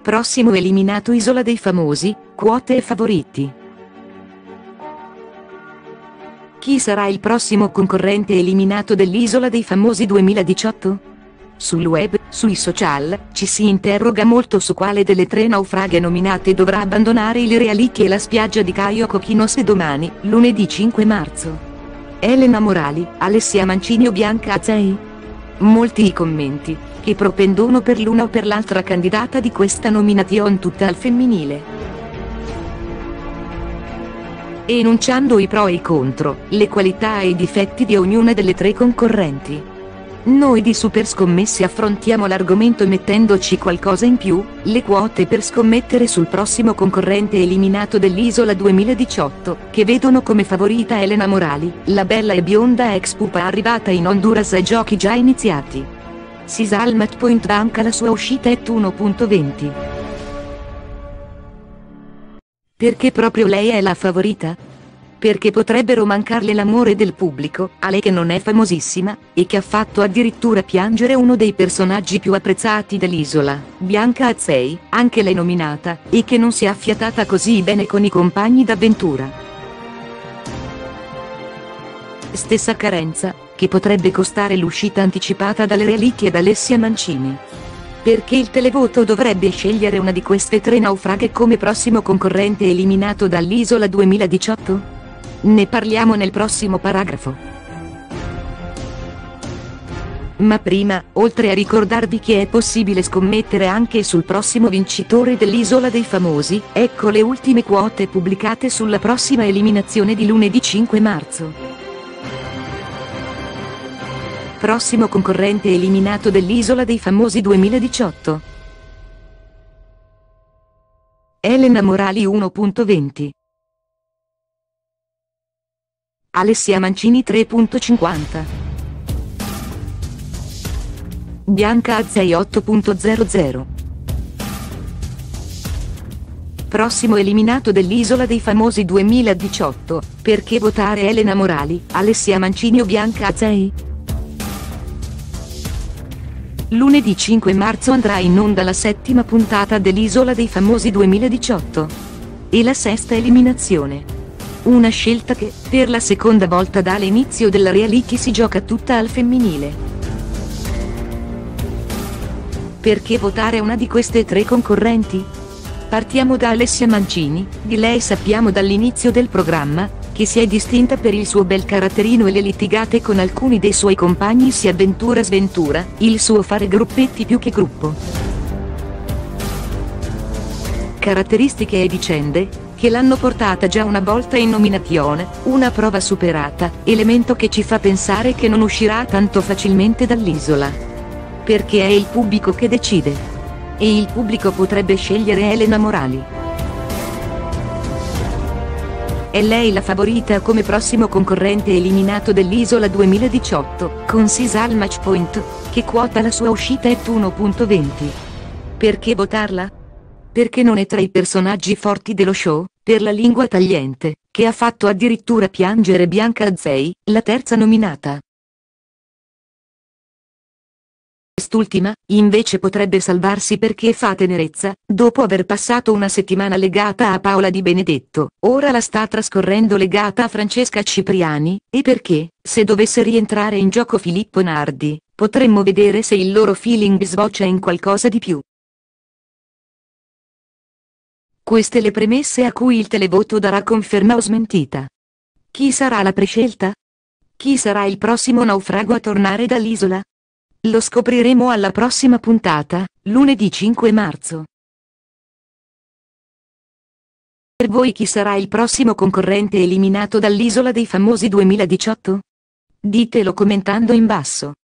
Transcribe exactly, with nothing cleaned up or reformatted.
Prossimo eliminato Isola dei Famosi, quote e favoriti. Chi sarà il prossimo concorrente eliminato dell'Isola dei Famosi duemiladiciotto? Sul web, sui social, ci si interroga molto su quale delle tre naufraghe nominate dovrà abbandonare il reality e la spiaggia di Caio Cocchinos domani, lunedì cinque marzo. Elena Morali, Alessia Mancini o Bianca Azzei? Molti i commenti, che propendono per l'una o per l'altra candidata di questa nomination tutta al femminile, enunciando i pro e i contro, le qualità e i difetti di ognuna delle tre concorrenti. Noi di Super Scommesse affrontiamo l'argomento mettendoci qualcosa in più, le quote per scommettere sul prossimo concorrente eliminato dell'Isola duemiladiciotto, che vedono come favorita Elena Morali, la bella e bionda ex pupa arrivata in Honduras ai giochi già iniziati. Sisal Matchpoint banca la sua uscita at uno virgola venti. Perché proprio lei è la favorita? Perché potrebbero mancarle l'amore del pubblico, a lei che non è famosissima, e che ha fatto addirittura piangere uno dei personaggi più apprezzati dell'isola, Bianca Azzei, anche lei nominata, e che non si è affiatata così bene con i compagni d'avventura. Stessa carenza, che potrebbe costare l'uscita anticipata dalle reality ed Alessia Mancini. Perché il televoto dovrebbe scegliere una di queste tre naufraghe come prossimo concorrente eliminato dall'Isola duemiladiciotto? Ne parliamo nel prossimo paragrafo. Ma prima, oltre a ricordarvi che è possibile scommettere anche sul prossimo vincitore dell'Isola dei Famosi, ecco le ultime quote pubblicate sulla prossima eliminazione di lunedì cinque marzo. Prossimo concorrente eliminato dell'Isola dei Famosi duemiladiciotto. Elena Morali uno virgola venti. Alessia Mancini tre virgola cinquanta. Bianca Azzei otto virgola zero zero. Prossimo eliminato dell'Isola dei Famosi duemiladiciotto, perché votare Elena Morali, Alessia Mancini o Bianca Azzei? Lunedì cinque marzo andrà in onda la settima puntata dell'Isola dei Famosi duemiladiciotto. E la sesta eliminazione. Una scelta che, per la seconda volta dall'inizio della reality si gioca tutta al femminile. Perché votare una di queste tre concorrenti? Partiamo da Alessia Mancini, di lei sappiamo dall'inizio del programma, che si è distinta per il suo bel caratterino e le litigate con alcuni dei suoi compagni si avventura sventura, il suo fare gruppetti più che gruppo. Caratteristiche e vicende, che l'hanno portata già una volta in nominazione, una prova superata, elemento che ci fa pensare che non uscirà tanto facilmente dall'isola. Perché è il pubblico che decide. E il pubblico potrebbe scegliere Elena Morali. È lei la favorita come prossimo concorrente eliminato dell'Isola duemiladiciotto, con Sisal Matchpoint, che quota la sua uscita at uno virgola venti. Perché votarla? Perché non è tra i personaggi forti dello show, per la lingua tagliente, che ha fatto addirittura piangere Bianca Azzei, la terza nominata. Quest'ultima, invece potrebbe salvarsi perché fa tenerezza, dopo aver passato una settimana legata a Paola Di Benedetto, ora la sta trascorrendo legata a Francesca Cipriani, e perché, se dovesse rientrare in gioco Filippo Nardi, potremmo vedere se il loro feeling sboccia in qualcosa di più. Queste le premesse a cui il televoto darà conferma o smentita. Chi sarà la prescelta? Chi sarà il prossimo naufrago a tornare dall'isola? Lo scopriremo alla prossima puntata, lunedì cinque marzo. Per voi chi sarà il prossimo concorrente eliminato dall'Isola dei Famosi duemiladiciotto? Ditelo commentando in basso.